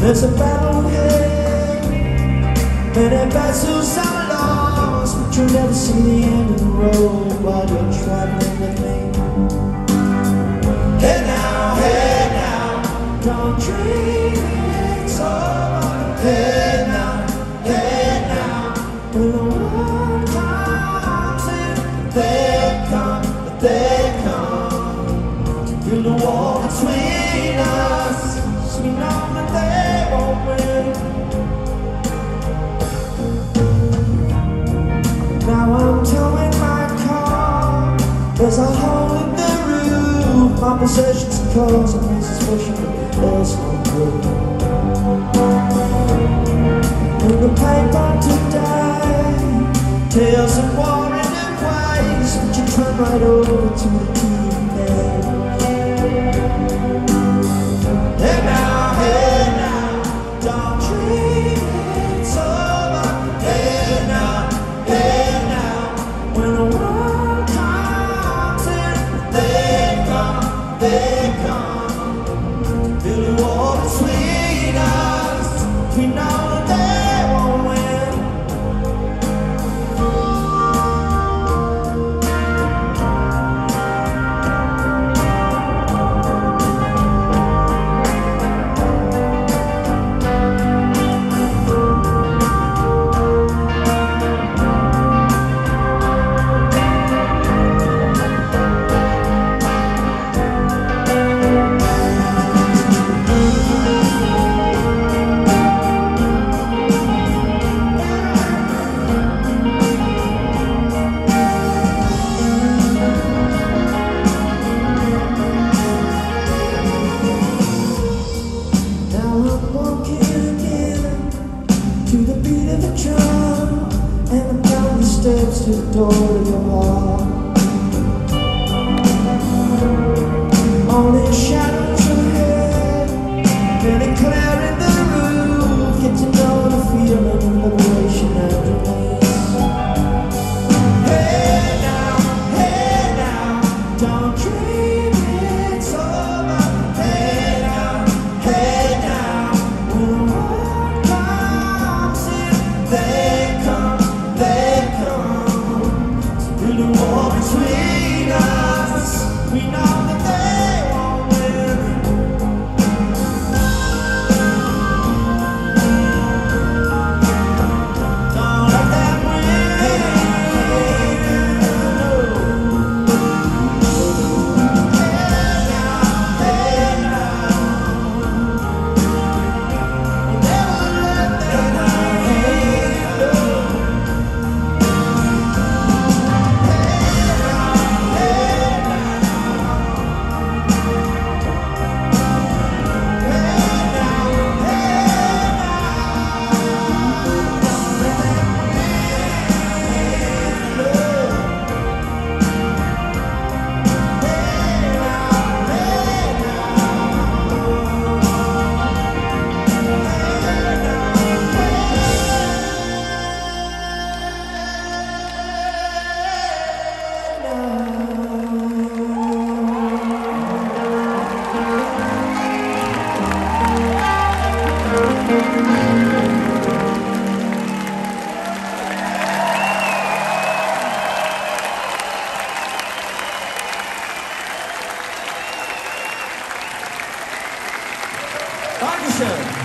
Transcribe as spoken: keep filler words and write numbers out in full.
There's a battle ahead, many battles are lost, but you'll never see the end of the road while you're traveling with me. Hey now, hey now, don't dream it's over. Hey now, hey now, when the world comes in, they come, they come, to build a wall between us, so we know that they won't win. Now I'm towing my car, there's a hole in the roof, my possessions are close and this is fishing, there's no proof. In the paper today, tales of war and of ways, but you turn right over to the T V. Hey now, hey now, don't dream it's over. Hey now, hey now, when the world comes in, they come, they come, build a wall between us. We know that they won't win. To the beat of the drum, and I'm down the steps to the door of your heart. Only shadows ahead, many clear in the roof. Get to know the feeling of liberation and release. Hey now, hey now, don't dream it's over. Hey now, hey now, when the world comes in, they come, they come, to build a wall between us. We know that they won't win. Don't let them win. No. Hey now, hey now, we'll never let them win. No. Dankeschön.